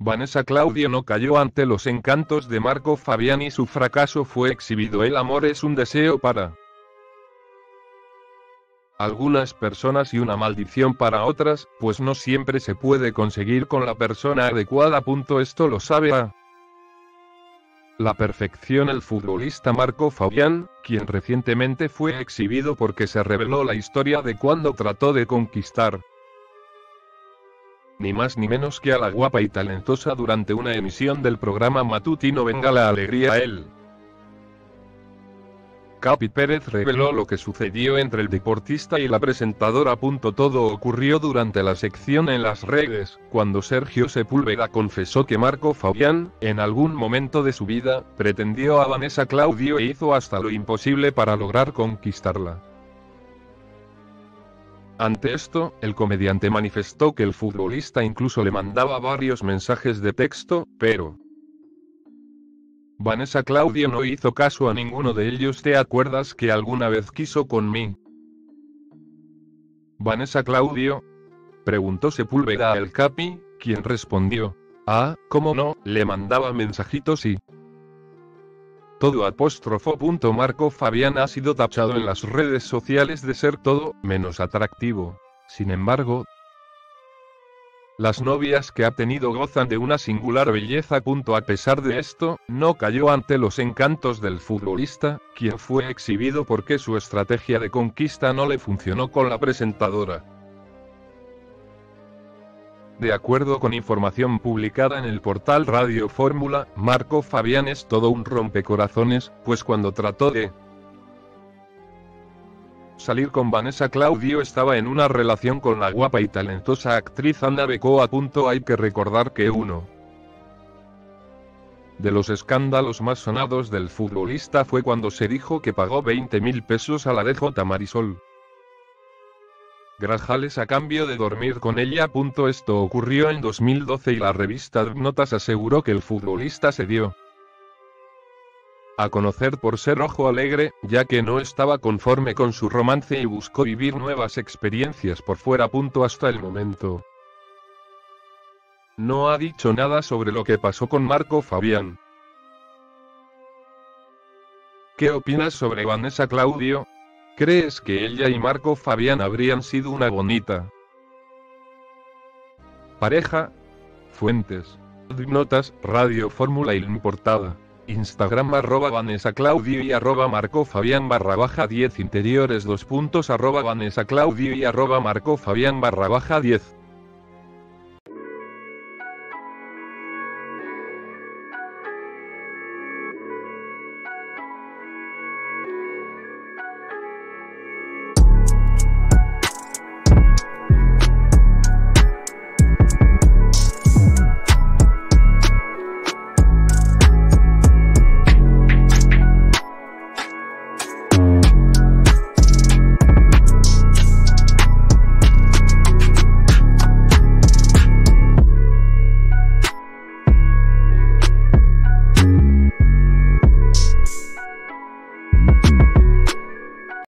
Vanessa Claudio no cayó ante los encantos de Marco Fabián y su fracaso fue exhibido. El amor es un deseo para algunas personas y una maldición para otras, pues no siempre se puede conseguir con la persona adecuada. Esto lo sabe a la perfección el futbolista Marco Fabián, quien recientemente fue exhibido porque se reveló la historia de cuando trató de conquistar ni más ni menos que a la guapa y talentosa durante una emisión del programa matutino Venga la Alegría. El Capi Pérez reveló lo que sucedió entre el deportista y la presentadora. Todo ocurrió durante la sección en las redes, cuando Sergio Sepúlveda confesó que Marco Fabián, en algún momento de su vida, pretendió a Vanessa Claudio e hizo hasta lo imposible para lograr conquistarla. Ante esto, el comediante manifestó que el futbolista incluso le mandaba varios mensajes de texto, pero Vanessa Claudio no hizo caso a ninguno de ellos. ¿Te acuerdas que alguna vez quiso con mí? ¿Vanessa Claudio?, preguntó Sepúlveda a El Capi, quien respondió: ah, ¿cómo no? Le mandaba mensajitos y todo apóstrofo. Marco Fabián ha sido tachado en las redes sociales de ser todo menos atractivo. Sin embargo, las novias que ha tenido gozan de una singular belleza. A pesar de esto, no cayó ante los encantos del futbolista, quien fue exhibido porque su estrategia de conquista no le funcionó con la presentadora. De acuerdo con información publicada en el portal Radio Fórmula, Marco Fabián es todo un rompecorazones, pues cuando trató de salir con Vanessa Claudio estaba en una relación con la guapa y talentosa actriz Ana Becoa. Hay que recordar que uno de los escándalos más sonados del futbolista fue cuando se dijo que pagó 20.000 pesos a la DJ Marisol Grajales a cambio de dormir con ella. Esto ocurrió en 2012 y la revista Notas aseguró que el futbolista se dio a conocer por ser ojo alegre, ya que no estaba conforme con su romance y buscó vivir nuevas experiencias por fuera. Hasta el momento no ha dicho nada sobre lo que pasó con Marco Fabián. ¿Qué opinas sobre Vanessa Claudio? ¿Crees que ella y Marco Fabián habrían sido una bonita pareja? Fuentes: Notas, Radio Fórmula y Portada. Instagram @Vanessa Claudio y @Marco Fabián _10 interiores _Vanessa Claudio y @Marco Fabián _10.